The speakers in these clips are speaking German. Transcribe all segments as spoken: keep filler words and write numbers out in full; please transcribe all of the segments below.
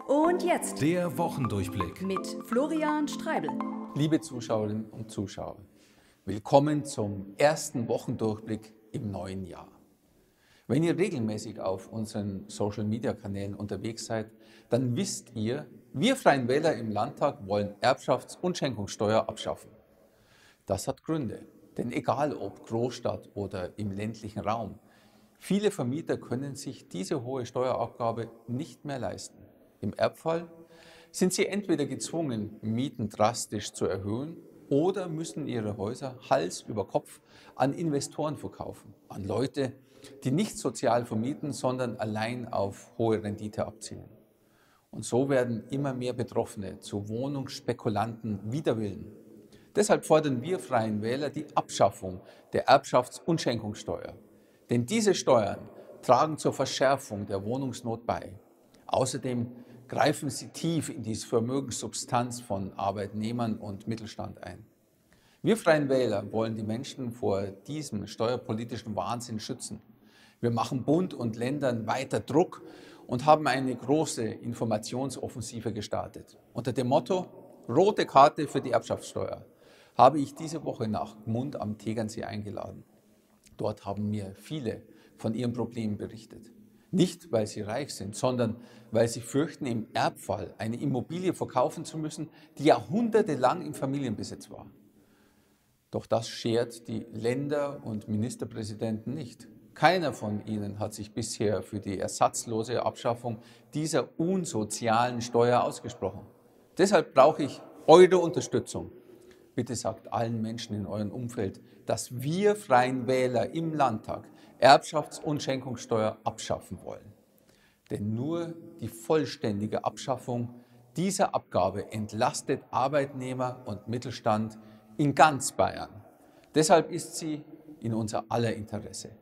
Und jetzt Der Wochendurchblick mit Florian Streibel. Liebe Zuschauerinnen und Zuschauer, willkommen zum ersten Wochendurchblick im neuen Jahr. Wenn ihr regelmäßig auf unseren Social-Media-Kanälen unterwegs seid, dann wisst ihr, wir Freien Wähler im Landtag wollen Erbschafts- und Schenkungssteuer abschaffen. Das hat Gründe, denn egal ob Großstadt oder im ländlichen Raum, viele Vermieter können sich diese hohe Steuerabgabe nicht mehr leisten. Im Erbfall sind sie entweder gezwungen, Mieten drastisch zu erhöhen oder müssen ihre Häuser Hals über Kopf an Investoren verkaufen, an Leute, die nicht sozial vermieten, sondern allein auf hohe Rendite abzielen. Und so werden immer mehr Betroffene zu Wohnungsspekulanten wider Willen. Deshalb fordern wir Freien Wähler die Abschaffung der Erbschafts- und Schenkungssteuer. Denn diese Steuern tragen zur Verschärfung der Wohnungsnot bei. Außerdem greifen sie tief in die Vermögenssubstanz von Arbeitnehmern und Mittelstand ein. Wir Freien Wähler wollen die Menschen vor diesem steuerpolitischen Wahnsinn schützen. Wir machen Bund und Ländern weiter Druck und haben eine große Informationsoffensive gestartet. Unter dem Motto Rote Karte für die Erbschaftssteuer habe ich diese Woche nach Gmund am Tegernsee eingeladen. Dort haben mir viele von ihren Problemen berichtet. Nicht, weil sie reich sind, sondern weil sie fürchten, im Erbfall eine Immobilie verkaufen zu müssen, die jahrhundertelang im Familienbesitz war. Doch das schert die Länder- und Ministerpräsidenten nicht. Keiner von ihnen hat sich bisher für die ersatzlose Abschaffung dieser unsozialen Steuer ausgesprochen. Deshalb brauche ich eure Unterstützung. Bitte sagt allen Menschen in eurem Umfeld, dass wir Freien Wähler im Landtag Erbschafts- und Schenkungssteuer abschaffen wollen. Denn nur die vollständige Abschaffung dieser Abgabe entlastet Arbeitnehmer und Mittelstand in ganz Bayern. Deshalb ist sie in unser aller Interesse.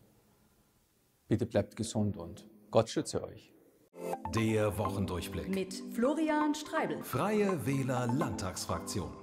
Bitte bleibt gesund und Gott schütze euch. Der Wochendurchblick. Mit Florian Streibel. Freie Wähler Landtagsfraktion.